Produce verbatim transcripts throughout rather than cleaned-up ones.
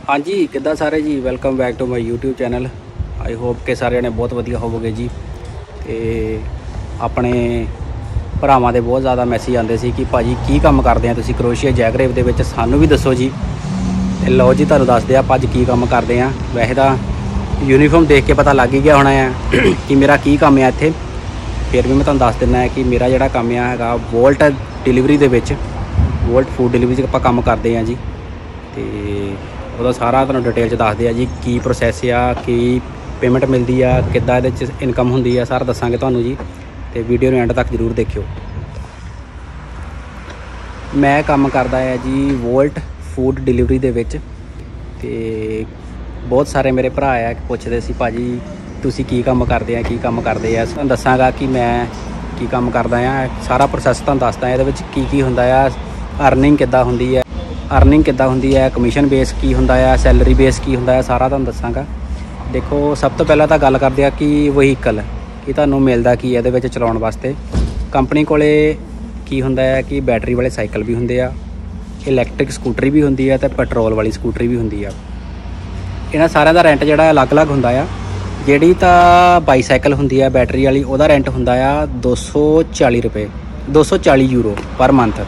हाँ जी किद्दां सारे जी welcome back to my YouTube channel. I hope कि सारे ने बहुत वधिया होवोगे जी। तो अपने भरावां दे बहुत ज़्यादा मैसेज आते सी कि भाजी की काम करते हैं तुसीं क्रोशिया जैगरेव दे विच सानू भी दसो जी। ते लो जी तुहानूं दसदे आ अज की काम करते हैं। वैसे तो यूनीफॉर्म देख के पता लग ही गया होना है कि मेरा की काम है इत्थे, फिर भी मैं तुहानूं दस दिना है कि मेरा जिहड़ा काम है वोल्ट डिलीवरी दे विच वोल्ट फूड डिलीवरी च आपां काम करते हैं जी। तो ਉਹਦਾ ਸਾਰਾ ਤੁਹਾਨੂੰ ਡਿਟੇਲ ਚ ਦੱਸਦੇ ਆ ਜੀ ਕੀ ਪ੍ਰੋਸੈਸ ਆ, ਕੀ ਪੇਮੈਂਟ ਮਿਲਦੀ ਆ, ਕਿੱਦਾਂ ਇਹਦੇ ਚ ਇਨਕਮ ਹੁੰਦੀ ਆ, ਸਾਰਾ ਦੱਸਾਂਗੇ ਤੁਹਾਨੂੰ ਜੀ। ਤੇ ਵੀਡੀਓ ਨੂੰ ਐਂਡ ਤੱਕ ਜ਼ਰੂਰ ਦੇਖਿਓ। ਮੈਂ ਕੰਮ ਕਰਦਾ ਆ ਜੀ ਵੋਲਟ ਫੂਡ ਡਿਲੀਵਰੀ ਦੇ ਵਿੱਚ। ਤੇ ਬਹੁਤ ਸਾਰੇ ਮੇਰੇ ਭਰਾ ਆ ਪੁੱਛਦੇ ਸੀ ਭਾਜੀ ਤੁਸੀਂ ਕੀ ਕੰਮ ਕਰਦੇ ਆ ਕੀ ਕੰਮ ਕਰਦੇ ਆ। ਤੁਹਾਨੂੰ ਦੱਸਾਂਗਾ ਕਿ ਮੈਂ ਕੀ ਕੰਮ ਕਰਦਾ ਆ, ਸਾਰਾ ਪ੍ਰੋਸੈਸ ਤੁਹਾਨੂੰ ਦੱਸਦਾ ਇਹਦੇ ਵਿੱਚ ਕੀ ਕੀ ਹੁੰਦਾ ਆ, ਅਰਨਿੰਗ ਕਿੱਦਾਂ ਹੁੰਦੀ ਹੈ, अर्निंग किद्दां हुंदी है, कमीशन बेस की हुंदा है, सैलरी बेस की हुंदा है, सारा तुहानूं दस्सांगा। देखो सब तो पहला तो गल करदे आ कि वहीकल कि तुहानूं मिलदा की इहदे विच चलाउण वास्ते। कंपनी कोले की हुंदा है कि बैटरी वाले साइकिल भी हुंदे आ, इलैक्ट्रिक स्कूटरी भी हुंदी है, ते पेट्रोल वाली स्कूटरी भी हुंदी आ। इन्हां सारिਆਂ ਦਾ रेंट जिहड़ा अलग अलग हुंदा आ। जिहड़ी तां बाईसाइकिल हुंदी है बैटरी वाली ਉਹਦਾ रेंट हुंदा आ दो सौ चाली रुपए दो सौ चाली यूरो पर मंथ।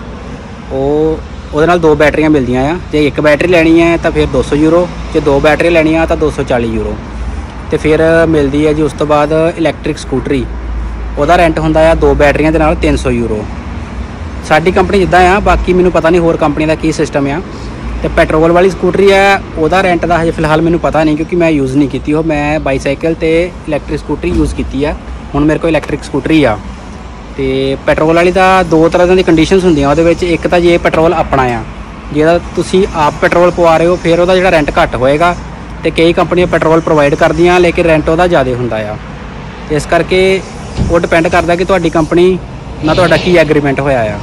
ਉਹ ਉਹਦੇ ਨਾਲ ਦੋ बैटरियां मिलदियां आ। जे एक बैटरी लैनी है तो फिर दो सौ यूरो, जे दो बैटरी लैनियां तो दो सौ चाली यूरो। तो फिर मिलती है जी उस तो बाद इलैक्ट्रिक स्कूटरी, ਉਹਦਾ रेंट हुंदा आ दो बैटरियां दे नाल तीन सौ यूरो। साडी कंपनी जिद्दां आ, बाकी मैनूं पता नहीं होर कंपनी का की सिस्टम आ। तो पेट्रोल वाली स्कूटरी है ਉਹਦਾ रेंट का हजे फिलहाल मैनूं पता नहीं क्योंकि मैं यूज़ नहीं की। मैं बाईसाइकिल तो इलैक्ट्रिक स्कूटरी यूज़ की है, हुण मेरे को इलैक्ट्रिक स्कूटरी आ। तो पेट्रोल वाली का दो तरह की कंडीशनस होंदियां ਉਹਦੇ ਵਿੱਚ। एक तो जे पेट्रोल अपना आ, ਜਿਹੜਾ ਤੁਸੀਂ आप पेट्रोल पवा रहे हो फिर ਉਹਦਾ ਜਿਹੜਾ रेंट घट होएगा। तो कई कंपनियां पेट्रोल प्रोवाइड करदियां लेकिन रेंट ਉਹਦਾ ज़्यादा हुंदा आ। इस करके वो डिपेंड करता कि तुहाडी कंपनी नाल तुहाडा की एग्रीमेंट होया आ।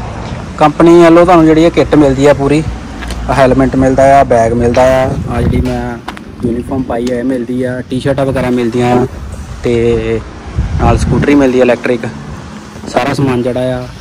कंपनी ਵੱਲੋਂ ਤੁਹਾਨੂੰ ਜਿਹੜੀ किट मिलती है पूरी, हैलमेट मिलता है, बैग मिलता है, आ जी मैं यूनीफॉर्म पाई है मिलती है, टी शर्टा वगैरह मिलदियां, तो नाल स्कूटरी मिलती है इलैक्ट्रिक। सारा समान जिहड़ा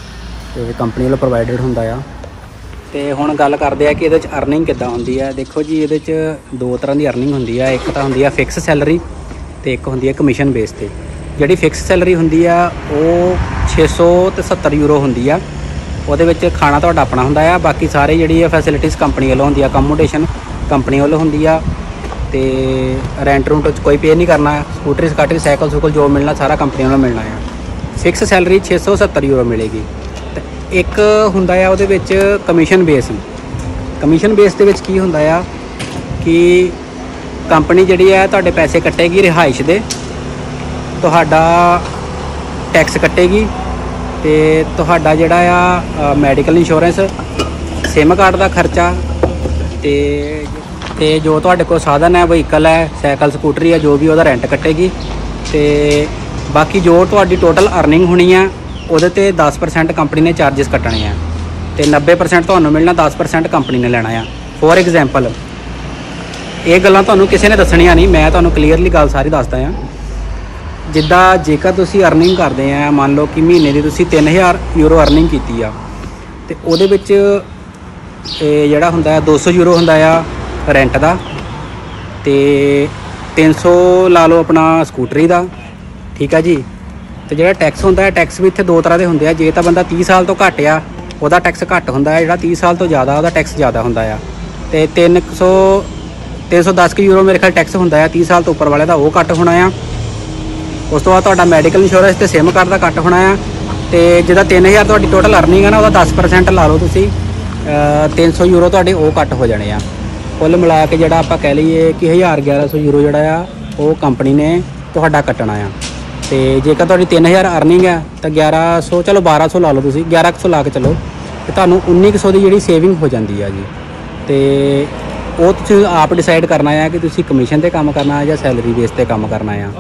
आ कंपनी वालों प्रोवाइडेड हुंदा आ। तो हुण गल करदे आ कि इहदे च अर्निंग किद्दां हुंदी है। देखो जी इहदे च दो तरह की अर्निंग हुंदी है। एक तां हुंदी है फिक्स सैलरी तो एक हुंदी है कमीशन बेस ते। जिहड़ी फिक्स सैलरी हुंदी है वो छे सौ ते सत्तर यूरो हुंदी है। ਉਹਦੇ ਵਿੱਚ खाना तुहाडा अपना हुंदा है, बाकी सारे जिहड़ी फैसिलिटीज़ कंपनी वालों हुंदी है, अकोमोडेशन कंपनी वालों हुंदी है। तो रेंट रूंट कोई पे नहीं करना, स्कूटरी स्काटरी साइकिल सुकल जो मिलना सारा कंपनी वालों मिलना है। फिक्स सैलरी छे सौ सत्तर यूरो मिलेगी। तो एक हुंदा है ਉਹਦੇ ਵਿੱਚ कमीशन बेस। कमीशन बेस ਦੇ ਵਿੱਚ ਕੀ ਹੁੰਦਾ ਆ कि कंपनी ਜਿਹੜੀ ਹੈ ਤੁਹਾਡੇ ਪੈਸੇ ਕੱਟੇਗੀ ਰਿਹਾਇਸ਼ ਦੇ, ਤੁਹਾਡਾ ਟੈਕਸ ਕੱਟੇਗੀ, ਤੇ ਤੁਹਾਡਾ ਜਿਹੜਾ ਆ ਮੈਡੀਕਲ ਇੰਸ਼ੋਰੈਂਸ, ਸਿਮ ਕਾਰਡ ਦਾ ਖਰਚਾ, ਤੇ ਤੇ ਜੋ ਤੁਹਾਡੇ ਕੋਲ ਸਾਧਨ ਹੈ ਵਹੀਕਲ ਹੈ ਸਾਈਕਲ ਸਕੂਟਰੀ ਹੈ ਜੋ ਵੀ ਉਹਦਾ ਰੈਂਟ ਕੱਟੇਗੀ। ਤੇ बाकी जो तुहाडी टोटल अर्निंग होनी है वो दस परसेंट कंपनी ने चार्जिस कट्टने हैं, तो नब्बे परसेंट तुहानूं मिलना, दस परसेंट कंपनी ने लेना है। फॉर एग्जाम्पल ये गल्लां तुहानूं किसी ने दसणियां नहीं, मैं तुहानूं क्लीयरली गल सारी दसदा हां। जिद्दां जेकर तुसीं अर्निंग करदे आ, मान लो कि महीने दी तुसीं तीन हज़ार यूरो अर्निंग कीती आ, तो ਉਹਦੇ ਵਿੱਚ ਜਿਹੜਾ ਹੁੰਦਾ दो सौ यूरो ਹੁੰਦਾ ਆ रेंट ਦਾ, ਤੇ तीन सौ ला लो अपना स्कूटरी ਦਾ, ठीक है जी। तो जो टैक्स होंदा है, टैक्स भी इत्थे दो तरह के होंदे आ। जे तो बंदा तीस साल तो घट आ ਉਹਦਾ टैक्स घट होंदा है, जिहड़ा तीस साल तो ज़्यादा ਉਹਦਾ टैक्स ज़्यादा होंदा है। तो तीन सौ तीन सौ दस यूरो मेरे ख्याल टैक्स होंदा है, तीस साल तो उपर वाले का वो घट होना आ। उस तो बाद तुहाडा मैडिकल इंश्योरेंस ते सिम कार्ड का घट होना आ। तो जिहदा तीन हज़ार तुहाडी टोटल अर्निंग है ना ਉਹਦਾ दस परसेंट ला लो तुसीं, तीन सौ यूरो तुहाडे वो घट हो जाने आ। कुल मिला के जिहड़ा आपां कह लईए कि हज़ार ग्यारह सौ यूरो जिहड़ा आ वो कंपनी ने तुहाडा कट्टना आ। तो जेकर तुहाडी तीन हज़ार अर्निंग है तो ग्यारह सौ चलो बारह सौ ला लो तुसीं, ग्यारह सौ ला के चलो, तो तुहानूं उन्नी सौ की जिहड़ी सेविंग हो जाती है जी। तो वो तुसीं आप डिसाइड करना है कि तुसीं कमीशन ते काम करना है या सैलरी बेस ते काम करना है।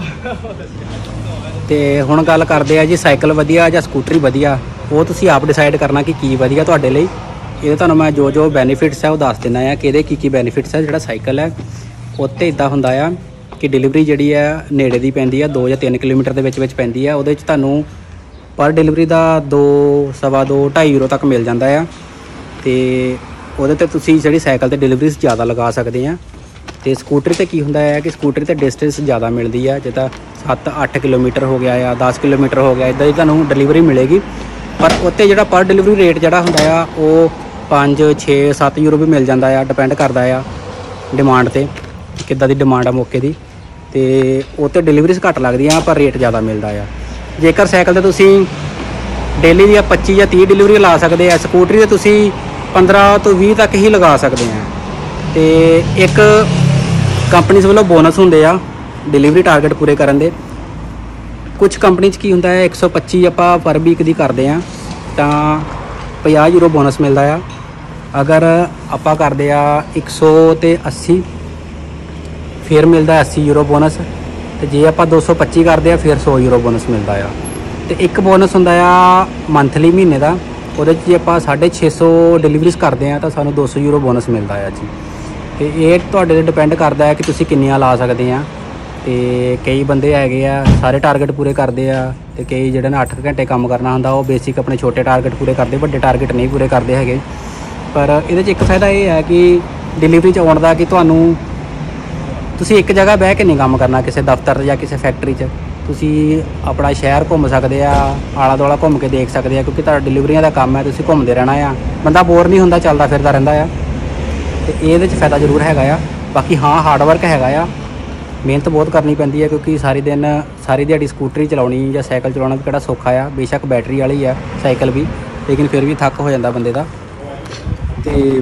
तो हुण गल करदे आ जी साइकिल वधिया या स्कूटरी वधिया, वो तुसीं आप डिसाइड करना कि की वधिया तुहाडे लई। ये तुहानूं मैं जो जो बेनीफिट्स है वो दस दिना है कि इहदे की की बेनीफिट्स है। जिहड़ा साइकिल है उत्ते इदां हुंदा आ कि डिलीवरी जिहड़ी है नेड़े दी पैंदी है, दो या तीन किलोमीटर के विच विच पैंदी है। उहदे च तुहानूं पर डिलीवरी का दो सवा दो ढाई यूरो तक मिल जाता है। तो ਉਹਦੇ ਤੇ ਤੁਸੀਂ ਜਿਹੜੀ ਸਾਈਕਲ ਤੇ ਡਿਲੀਵਰੀ ਜ਼ਿਆਦਾ ਲਗਾ ਸਕਦੇ ਆ। ਤੇ ਸਕੂਟਰੀ ਤੇ ਕੀ ਹੁੰਦਾ ਹੈ ਕਿ ਸਕੂਟਰੀ ਤੇ ਡਿਸਟੈਂਸ ਜ਼ਿਆਦਾ ਮਿਲਦੀ ਆ, ਜਿੱਦਾਂ ਸੱਤ ਅੱਠ ਕਿਲੋਮੀਟਰ ਹੋ ਗਿਆ ਆ, ਦਸ ਕਿਲੋਮੀਟਰ ਹੋ ਗਿਆ, ਇੱਦਾਂ ਦੀ ਤੁਹਾਨੂੰ ਡਿਲੀਵਰੀ ਮਿਲੇਗੀ। ਪਰ ਉੱਤੇ ਜਿਹੜਾ ਪਰ ਡਿਲੀਵਰੀ ਰੇਟ ਜਿਹੜਾ ਹੁੰਦਾ ਆ ਉਹ ਪੰਜ ਛੇ ਸੱਤ ਯੂਰੋ ਵੀ ਮਿਲ ਜਾਂਦਾ ਆ, ਡਿਪੈਂਡ ਕਰਦਾ ਆ ਡਿਮਾਂਡ 'ਤੇ, ਕਿੱਦਾਂ ਦੀ ਡਿਮਾਂਡ ਆ ਮੌਕੇ ਦੀ। ਤੇ ਉੱਤੇ ਡਿਲੀਵਰੀਜ਼ ਘੱਟ ਲੱਗਦੀਆਂ ਪਰ ਰੇਟ ਜ਼ਿਆਦਾ ਮਿਲਦਾ ਆ। ਜੇਕਰ ਸਾਈਕਲ 'ਤੇ ਤੁਸੀਂ ਡੇਲੀ ਦੀਆਂ ਪੱਚੀ ਜਾਂ ਤੀਹ ਡਿਲੀਵਰੀ ਲਾ ਸਕਦੇ ਆ, ਸਕੂਟਰੀ 'ਤੇ ਤੁਸੀਂ ਪੰਦਰਾਂ ਤੋਂ ਵੀਹ ਤੱਕ ਹੀ ਲਗਾ ਸਕਦੇ ਆ। ਤੇ ਇੱਕ ਕੰਪਨੀਜ਼ ਵੱਲੋਂ ਬੋਨਸ ਹੁੰਦੇ ਆ ਡਿਲੀਵਰੀ ਟਾਰਗੇਟ ਪੂਰੇ ਕਰਨ ਦੇ। ਕੁਝ ਕੰਪਨੀ 'ਚ ਕੀ ਹੁੰਦਾ ਹੈ ਇੱਕ ਸੌ ਪੱਚੀ ਆਪਾਂ ਪਰ ਵੀਕ ਦੀ ਕਰਦੇ ਆ ਤਾਂ ਪੰਜਾਹ ਯੂਰੋ ਬੋਨਸ ਮਿਲਦਾ ਆ। ਅਗਰ ਆਪਾਂ ਕਰਦੇ ਆ ਇੱਕ ਸੌ ਤੇ ਅੱਸੀ ਫਿਰ ਮਿਲਦਾ ਅੱਸੀ ਯੂਰੋ ਬੋਨਸ। ਤੇ ਜੇ ਆਪਾਂ ਦੋ ਸੌ ਪੱਚੀ ਕਰਦੇ ਆ ਫਿਰ ਸੌ ਯੂਰੋ ਬੋਨਸ ਮਿਲਦਾ ਆ। ਤੇ ਇੱਕ ਬੋਨਸ ਹੁੰਦਾ ਆ ਮੰਥਲੀ ਮਹੀਨੇ ਦਾ, ਉਹਦੇ 'ਚ ਜੇ ਆਪਾਂ ਸਾਢੇ ਛੇ ਸੌ ਡਿਲੀਵਰੀਜ਼ ਕਰਦੇ ਆ ਤਾਂ ਸਾਨੂੰ ਦੋ ਸੌ ਯੂਰੋ ਬੋਨਸ ਮਿਲਦਾ ਆ ਜੀ। ਤੇ ਇਹ ਤੁਹਾਡੇ 'ਤੇ ਡਿਪੈਂਡ ਕਰਦਾ ਹੈ ਕਿ ਤੁਸੀਂ ਕਿੰਨੀਆਂ ਲਾ ਸਕਦੇ ਆ। ਤੇ ਕਈ ਬੰਦੇ ਹੈਗੇ ਆ ਸਾਰੇ ਟਾਰਗੇਟ ਪੂਰੇ ਕਰਦੇ ਆ, ਤੇ ਕਈ ਜਿਹੜੇ ਨੇ ਅੱਠ ਘੰਟੇ ਕੰਮ ਕਰਨਾ ਹੁੰਦਾ ਉਹ ਬੇਸਿਕ ਆਪਣੇ ਛੋਟੇ ਟਾਰਗੇਟ ਪੂਰੇ ਕਰਦੇ, ਵੱਡੇ ਟਾਰਗੇਟ ਨਹੀਂ ਪੂਰੇ ਕਰਦੇ ਹੈਗੇ। ਪਰ ਇਹਦੇ 'ਚ ਇੱਕ ਫਾਇਦਾ ਇਹ ਹੈ ਕਿ ਡਿਲੀਵਰੀ 'ਚ ਆਉਣ ਦਾ ਕਿ ਤੁਹਾਨੂੰ ਤੁਸੀਂ ਇੱਕ ਜਗ੍ਹਾ ਬਹਿ ਕੇ ਨਹੀਂ ਕੰਮ ਕਰਨਾ, ਕਿਸੇ ਦਫ਼ਤਰ ਜਾਂ ਕਿਸੇ ਫੈਕਟਰੀ 'ਚ ਤੁਸੀਂ ਆਪਣਾ ਸ਼ਹਿਰ ਘੁੰਮ ਸਕਦੇ ਆ, ਆਲਾ ਦੁਆਲਾ ਘੁੰਮ ਕੇ ਦੇਖ ਸਕਦੇ ਆ, ਕਿਉਂਕਿ ਤੁਹਾਡਾ ਡਿਲੀਵਰੀਆਂ ਦਾ ਕੰਮ ਹੈ, ਤੁਸੀਂ ਘੁੰਮਦੇ ਰਹਿਣਾ ਆ, ਬੰਦਾ ਬੋਰ ਨਹੀਂ ਹੁੰਦਾ, ਚੱਲਦਾ ਫਿਰਦਾ ਰਹਿੰਦਾ ਆ। ਤੇ ਇਹਦੇ 'ਚ ਫਾਇਦਾ ਜ਼ਰੂਰ ਹੈਗਾ ਆ। ਬਾਕੀ ਹਾਂ ਹਾਰਡ ਵਰਕ ਹੈਗਾ ਆ, ਮਿਹਨਤ ਬਹੁਤ ਕਰਨੀ ਪੈਂਦੀ ਹੈ, ਕਿਉਂਕਿ ਸਾਰੀ ਦਿਨ ਸਾਰੀ ਦਿਹਾੜੀ ਸਕੂਟਰੀ ਚਲਾਉਣੀ ਜਾਂ ਸਾਈਕਲ ਚਲਾਉਣਾ ਵੀ ਕਿਹੜਾ ਸੌਖਾ ਆ। ਬੇਸ਼ੱਕ ਬੈਟਰੀ ਵਾਲੀ ਆ ਸਾਈਕਲ ਵੀ, ਲੇਕਿਨ ਫਿਰ ਵੀ ਥੱਕ ਹੋ ਜਾਂਦਾ ਬੰਦੇ ਦਾ। ਤੇ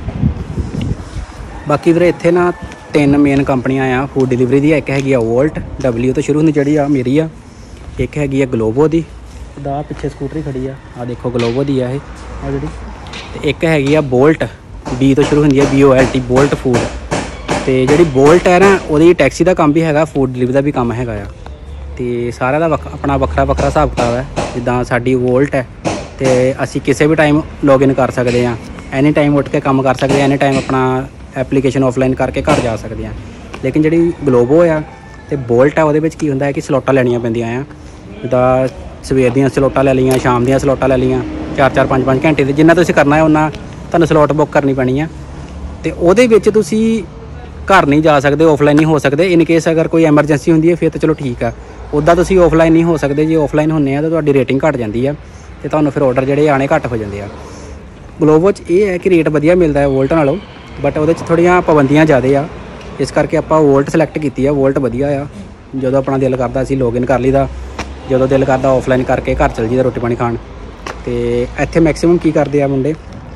ਬਾਕੀ ਵੀਰੇ ਇੱਥੇ ਨਾ ਤਿੰਨ ਮੇਨ ਕੰਪਨੀਆਂ ਆ ਫੂਡ ਡਿਲੀਵਰੀ ਦੀਆਂ। ਇੱਕ ਹੈਗੀ ਆ ਵੋਲਟ, ਡਬਲਿਊ ਤੋਂ ਸ਼ੁਰੂ ਹੁੰਦੀ ਜਿਹੜੀ ਆ ਮੇਰੀ ਆ। ਇੱਕ ਹੈਗੀ ਆ ਗਲੋਬੋ ਦੀ, ਦਾ ਪਿੱਛੇ ਸਕੂਟਰੀ ਖੜੀ ਆ, ਆ ਦੇਖੋ ਗਲੋਬੋ ਦੀ ਆ ਇਹ ਆ ਜਿਹੜੀ। ਤੇ ਇੱਕ ਹੈਗੀ ਆ ਬੋਲਟ, ਬੀ ਤੋਂ ਸ਼ੁਰੂ ਹੁੰਦੀ ਹੈ, B O L T, Bolt food. ਤੇ ਜਿਹੜੀ ਬੋਲਟ ਹੈ ਨਾ ਉਹਦੀ ਟੈਕਸੀ ਦਾ ਕੰਮ ਵੀ ਹੈਗਾ, ਫੂਡ ਡਿਲੀਵਰੀ ਦਾ ਵੀ ਕੰਮ ਹੈਗਾ ਆ। ਤੇ ਸਾਰਿਆਂ ਦਾ ਵੱਖ ਆਪਣਾ ਵੱਖਰਾ ਵੱਖਰਾ ਹਿਸਾਬ ਕਿਤਾਬ ਹੈ। ਜਿੱਦਾਂ ਸਾਡੀ ਵੋਲਟ ਹੈ ਤੇ ਅਸੀਂ ਕਿਸੇ ਵੀ ਟਾਈਮ ਲੌਗਇਨ ਕਰ ਸਕਦੇ ਹਾਂ, ਐਨੀ ਟਾਈਮ ਉੱਠ ਕੇ ਕੰਮ ਕਰ ਸਕਦੇ ਹਾਂ, ਐਨੀ ਟਾਈਮ ਆਪਣਾ ਐਪਲੀਕੇਸ਼ਨ ਆਫਲਾਈਨ ਕਰਕੇ ਘਰ ਜਾ ਸਕਦੇ ਹਾਂ। ਲੇਕਿਨ ਜਿਹੜੀ ਗਲੋਬੋ ਆ ਤੇ ਬੋਲਟ ਆ ਉਹਦੇ ਵਿੱਚ ਕੀ ਹੁੰਦਾ ਹੈ ਕਿ ਸਲੋਟਾਂ ਲੈਣੀਆਂ ਪੈਂਦੀਆਂ ਆ। ਜਿੱਦਾਂ ਸਵੇਰ ਦੀਆਂ ਸਲੋਟਾਂ ਲੈ ਲਈਆਂ, ਸ਼ਾਮ ਦੀਆਂ ਸਲੋਟਾਂ ਲੈ ਲਈਆਂ, ਚਾਰ ਚਾਰ ਪੰਜ ਪੰਜ ਘੰਟੇ ਦੇ ਜਿੰਨਾ ਤੁਸੀਂ ਕਰਨਾ ਹੈ ਉਹਨਾਂ ਤੁਹਾਨੂੰ ਸਲੋਟ ਬੁੱਕ ਕਰਨੀ ਪੈਣੀ ਆ। ਤੇ ਉਹਦੇ ਵਿੱਚ ਤੁਸੀਂ ਘਰ ਨਹੀਂ ਜਾ ਸਕਦੇ, ਆਫਲਾਈਨ ਨਹੀਂ ਹੋ ਸਕਦੇ। ਇਨ ਕੇਸ ਅਗਰ ਕੋਈ ਐਮਰਜੈਂਸੀ ਹੁੰਦੀ ਹੈ ਫਿਰ ਤਾਂ ਚਲੋ ਠੀਕ ਆ, ਉੱਦਾਂ ਤੁਸੀਂ ਆਫਲਾਈਨ ਨਹੀਂ ਹੋ ਸਕਦੇ। ਜੇ ਆਫਲਾਈਨ ਹੁੰਦੇ ਆ ਤਾਂ ਤੁਹਾਡੀ ਰੇਟਿੰਗ ਘੱਟ ਜਾਂਦੀ ਆ ਤੇ ਤੁਹਾਨੂੰ ਫਿਰ ਆਰਡਰ ਜਿਹੜੇ ਆਣੇ ਘੱਟ ਹੋ ਜਾਂਦੇ ਆ। ਗਲੋਬੋ 'ਚ ਇਹ ਹੈ ਕਿ ਰੇਟ ਵਧੀਆ ਮਿਲਦਾ ਹੈ ਵੋਲਟ ਨਾਲੋਂ, ਬਟ ਉਹਦੇ 'ਚ ਥੋੜ੍ਹੀਆਂ ਪਾਬੰਦੀਆਂ ਜ਼ਿਆਦਾ ਆ, ਇਸ ਕਰਕੇ ਆਪਾਂ ਵੋਲਟ ਸਿਲੈਕਟ ਕੀਤੀ ਆ। ਵੋਲਟ ਵਧੀਆ ਆ, ਜਦੋਂ ਆਪਣਾ ਦਿਲ ਕਰਦਾ ਅਸੀਂ ਲੌਗਇਨ ਕਰ ਲਈਦਾ, ਜਦੋਂ ਦਿਲ ਕਰਦਾ ਆਫਲਾਈਨ ਕਰਕੇ ਘਰ ਚਲ ਜੀਦਾ ਰੋਟੀ ਪਾਣੀ ਖਾਣ। ਤੇ ਇੱਥੇ ਮੈਕਸਿਮਮ ਕੀ ਕਰਦੇ ਆ ਮੁੰਡੇ,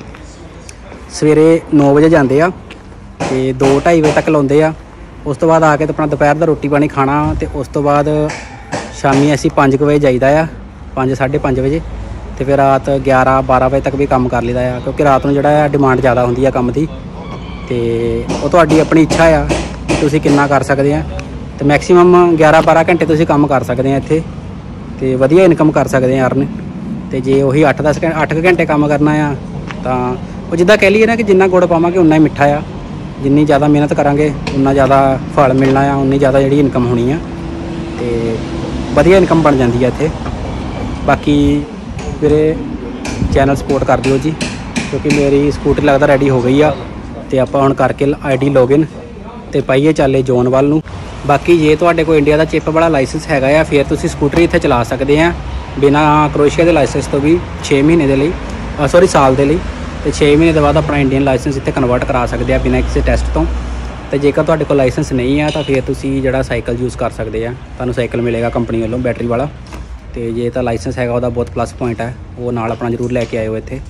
ਸਵੇਰੇ ਨੌ ਵਜੇ ਜਾਂਦੇ ਆ ਤੇ ਦੋ ਢਾਈ ਵਜੇ ਤੱਕ ਲਾਉਂਦੇ ਆ। ਉਸ ਤੋਂ ਬਾਅਦ ਆ ਕੇ ਤੇ ਆਪਣਾ ਦੁਪਹਿਰ ਦਾ ਰੋਟੀ ਪਾਣੀ ਖਾਣਾ, ਤੇ ਉਸ ਤੋਂ ਬਾਅਦ ਸ਼ਾਮੀ ਅਸੀਂ ਪੰਜ ਕੁ ਵਜੇ ਜਾਈਦਾ ਆ, ਪੰਜ ਸਾਢੇ ਪੰਜ ਵਜੇ। ਤੇ ਫਿਰ ਰਾਤ ਗਿਆਰਾਂ ਬਾਰਾਂ ਵਜੇ ਤੱਕ ਵੀ ਕੰਮ ਕਰ ਲਈਦਾ ਆ, ਕਿਉਂਕਿ ਰਾਤ ਨੂੰ ਜਿਹੜਾ ਆ ਡਿਮਾਂਡ ਜ਼ਿਆਦਾ ਹੁੰਦੀ ਆ ਕੰਮ ਦੀ। ਤੇ ਉਹ ਤੁਹਾਡੀ ਆਪਣੀ ਇੱਛਾ ਆ ਕਿ ਤੁਸੀਂ ਕਿੰਨਾ ਕਰ ਸਕਦੇ ਆ। ਤੇ ਮੈਕਸਿਮਮ ਗਿਆਰਾਂ ਬਾਰਾਂ ਘੰਟੇ ਤੁਸੀਂ ਕੰਮ ਕਰ ਸਕਦੇ ਆ ਇੱਥੇ, ਤੇ ਵਧੀਆ ਇਨਕਮ ਕਰ ਸਕਦੇ ਆ ਅਰਨ। ਤੇ ਜੇ ਉਹੀ ਅੱਠ ਦਸ ਘੰਟੇ ਅੱਠ ਕੁ ਘੰਟੇ ਕੰਮ ਕਰਨਾ ਆ ਤਾਂ ਉਹ ਜਿੱਦਾਂ ਕਹਿ ਲਈਏ ਨਾ ਕਿ ਜਿੰਨਾ ਗੁੜ ਪਾਵਾਂਗੇ ਉਨਾ ਹੀ ਮਿੱਠਾ ਆ। ਜਿੰਨੀ ਜ਼ਿਆਦਾ ਮਿਹਨਤ ਕਰਾਂਗੇ ਉਨਾ ਜ਼ਿਆਦਾ ਫਲ ਮਿਲਣਾ ਆ, ਉਨੀ ਜ਼ਿਆਦਾ ਜਿਹੜੀ ਇਨਕਮ ਹੋਣੀ ਆ। ਤੇ ਵਧੀਆ ਇਨਕਮ ਬਣ ਜਾਂਦੀ ਆ ਇੱਥੇ। ਬਾਕੀ ਵੀਰੇ ਚੈਨਲ ਸਪੋਰਟ ਕਰ ਦਿਓ ਜੀ, ਕਿਉਂਕਿ ਮੇਰੀ ਸਕੂਟਰੀ ਲੱਗਦਾ ਰੈਡੀ ਹੋ ਗਈ ਆ। ਤੇ ਆਪਾਂ ਹੁਣ ਕਰਕੇ ਆਈ ਡੀ ਲੌਗਇਨ ਤੇ ਪਾਈਏ ਚਾਲੇ ਜ਼ੋਨ ਵੱਲ ਨੂੰ। ਬਾਕੀ ਜੇ ਤੁਹਾਡੇ ਕੋਲ ਇੰਡੀਆ ਦਾ ਚਿੱਪ ਵਾਲਾ ਲਾਇਸੈਂਸ ਹੈਗਾ ਆ ਫਿਰ ਤੁਸੀਂ ਸਕੂਟਰੀ ਇੱਥੇ ਚਲਾ ਸਕਦੇ ਆ ਬਿਨਾਂ ਕਰੋਸ਼ੀਆ ਦੇ ਲਾਇਸੈਂਸ ਤੋਂ ਵੀ, ਛੇ ਮਹੀਨੇ ਦੇ ਲਈ, ਸੌਰੀ ਸਾਲ ਦੇ ਲਈ। ਤੇ ਛੇ ਮਹੀਨੇ ਦੇ ਬਾਅਦ ਆਪਣਾ ਇੰਡੀਅਨ ਲਾਇਸੈਂਸ ਇੱਥੇ ਕਨਵਰਟ ਕਰਾ ਸਕਦੇ ਆ ਬਿਨਾਂ ਕਿਸੇ ਟੈਸਟ ਤੋਂ। ਤੇ ਜੇਕਰ ਤੁਹਾਡੇ ਕੋਲ ਲਾਇਸੈਂਸ ਨਹੀਂ ਆ ਤਾਂ ਫਿਰ ਤੁਸੀਂ ਜਿਹੜਾ ਸਾਈਕਲ ਯੂਜ਼ ਕਰ ਸਕਦੇ ਆ, ਤੁਹਾਨੂੰ ਸਾਈਕਲ ਮਿਲੇਗਾ ਕੰਪਨੀ ਵੱਲੋਂ ਬੈਟਰੀ ਵਾਲਾ। ਤੇ ਜੇ ਤਾਂ ਲਾਇਸੈਂਸ ਹੈਗਾ ਉਹਦਾ ਬਹੁਤ ਪਲੱਸ ਪੁਆਇੰਟ ਹੈ, ਉਹ ਨਾਲ ਆਪਣਾ ਜ਼ਰੂਰ ਲੈ ਕੇ ਆਇਓ ਇੱਥੇ।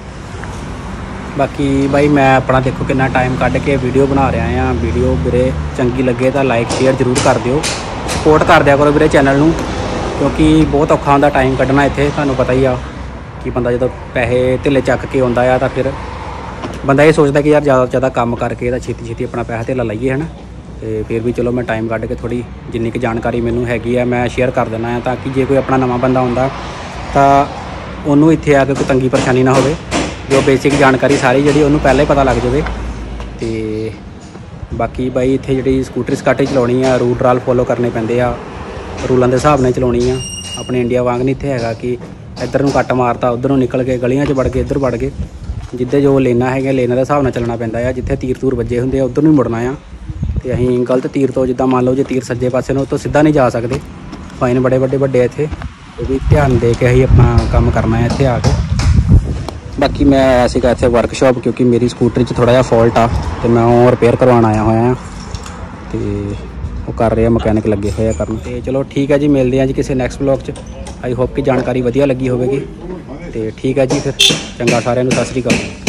ਬਾਕੀ ਬਾਈ ਮੈਂ ਆਪਣਾ ਦੇਖੋ ਕਿੰਨਾ ਟਾਈਮ ਕੱਢ ਕੇ ਵੀਡੀਓ ਬਣਾ ਰਿਹਾ ਆ। ਵੀਡੀਓ ਵੀਰੇ ਚੰਗੀ ਲੱਗੇ ਤਾਂ ਲਾਈਕ ਸ਼ੇਅਰ ਜ਼ਰੂਰ ਕਰ ਦਿਓ, ਸਪੋਰਟ ਕਰ ਦਿਆ ਕਰੋ ਵੀਰੇ ਚੈਨਲ ਨੂੰ, ਕਿਉਂਕਿ ਬਹੁਤ ਔਖਾ ਹੁੰਦਾ ਟਾਈਮ ਕੱਢਣਾ ਇੱਥੇ। ਤੁਹਾਨੂੰ ਪਤਾ ਹੀ ਆ ਕਿ ਬੰਦਾ ਜਦੋਂ ਪੈਸੇ ਧੇਲੇ ਚੱਕ ਕੇ ਆਉਂਦਾ ਆ ਤਾਂ ਫਿਰ ਬੰਦਾ ਇਹ ਸੋਚਦਾ ਕਿ ਯਾਰ ਜ਼ਿਆਦਾ ਤੋਂ ਜ਼ਿਆਦਾ ਕੰਮ ਕਰਕੇ ਤਾਂ ਛੇਤੀ ਛੇਤੀ ਆਪਣਾ ਪੈਸਾ ਧੇਲਾ ਲਾਈਏ, ਹੈ ਨਾ। ਤੇ ਫਿਰ ਵੀ ਚਲੋ ਮੈਂ ਟਾਈਮ ਕੱਢ ਕੇ ਥੋੜ੍ਹੀ ਜਿੰਨੀ ਕੁ ਜਾਣਕਾਰੀ ਮੈਨੂੰ ਹੈਗੀ ਆ ਮੈਂ ਸ਼ੇਅਰ ਕਰ ਦਿੰਦਾ ਆ, ਤਾਂ ਕਿ ਜੇ ਕੋਈ ਆਪਣਾ ਨਵਾਂ ਬੰਦਾ ਆਉਂਦਾ ਤਾਂ ਉਹਨੂੰ ਇੱਥੇ ਆ ਕੇ ਕੋਈ ਤੰਗੀ ਪਰੇਸ਼ਾਨੀ ਨਾ ਹੋਵੇ। ਜੋ ਬੇਸਿਕ ਜਾਣਕਾਰੀ ਸਾਰੀ ਜਿਹੜੀ ਉਹਨੂੰ ਪਹਿਲਾਂ ਹੀ ਪਤਾ ਲੱਗ ਜਾਵੇ। ਤੇ ਬਾਕੀ ਬਾਈ ਇੱਥੇ ਜਿਹੜੀ ਸਕੂਟਰੀ ਸਕਾਟਰੀ ਚਲਾਉਣੀ ਆ ਰੂਲ ਰਾਲ ਫੋਲੋ ਕਰਨੇ ਪੈਂਦੇ ਆ, ਰੂਲਾਂ ਦੇ ਹਿਸਾਬ ਨਾਲ ਚਲਾਉਣੀ ਆ। ਆਪਣੇ ਇੰਡੀਆ ਵਾਂਗ ਨਹੀਂ ਇੱਥੇ ਹੈਗਾ ਕਿ ਇੱਧਰ ਨੂੰ ਕੱਟ ਮਾਰਤਾ ਉੱਧਰ ਨੂੰ ਨਿਕਲ ਕੇ ਗਲੀਆਂ 'ਚ ਵੜ ਗਏ ਇੱਧਰ ਵੜ ਗਏ। ਜਿੱਦੇ ਜੋ ਲੇਨਾਂ ਹੈਗੀਆਂ ਲੇਨਾਂ ਦੇ ਹਿਸਾਬ ਨਾਲ ਚੱਲਣਾ ਪੈਂਦਾ ਆ। ਜਿੱਥੇ ਤੀਰ ਤੂਰ ਵੱਜੇ ਹੁੰਦੇ ਆ ਉੱਧਰ ਨੂੰ ਹੀ ਮੁੜਨਾ ਆ। ਤੇ ਅਸੀਂ ਗਲਤ ਤੀਰ ਤੋਂ, ਜਿੱਦਾਂ ਮੰਨ ਲਓ ਜੇ ਤੀਰ ਸੱਜੇ ਪਾਸੇ ਨੂੰ, ਉੱਥੋਂ ਸਿੱਧਾ ਨਹੀਂ ਜਾ ਸਕਦੇ। ਫਾਈਨ ਬੜੇ ਵੱਡੇ ਵੱਡੇ ਇੱਥੇ, ਉਹ ਵੀ ਧਿਆਨ ਦੇ ਕੇ ਅਸੀਂ ਆਪਣਾ ਕੰਮ ਕਰਨਾ ਹੈ ਇੱਥੇ ਆ ਕੇ। ਬਾਕੀ ਮੈਂ ਆਇਆ ਸੀਗਾ ਇੱਥੇ ਵਰਕਸ਼ਾਪ, ਕਿਉਂਕਿ ਮੇਰੀ ਸਕੂਟਰੀ 'ਚ ਥੋੜ੍ਹਾ ਜਿਹਾ ਫੋਲਟ ਆ ਅਤੇ ਮੈਂ ਉਹ ਰਿਪੇਅਰ ਕਰਵਾਉਣ ਆਇਆ ਹੋਇਆ ਹਾਂ। ਅਤੇ ਉਹ ਕਰ ਰਹੇ ਆ, ਮਕੈਨਿਕ ਲੱਗੇ ਹੋਏ ਆ ਕਰਨ। ਅਤੇ ਚਲੋ ਠੀਕ ਹੈ ਜੀ, ਮਿਲਦੇ ਹਾਂ ਜੀ ਕਿਸੇ ਨੈਕਸਟ ਵਲੋਗ 'ਚ। ਆਈ ਹੋਪ ਕਿ ਜਾਣਕਾਰੀ ਵਧੀਆ ਲੱਗੀ ਹੋਵੇਗੀ। ਅਤੇ ਠੀਕ ਹੈ ਜੀ, ਫਿਰ ਚੰਗਾ, ਸਾਰਿਆਂ ਨੂੰ ਸਤਿ ਸ਼੍ਰੀ ਅਕਾਲ।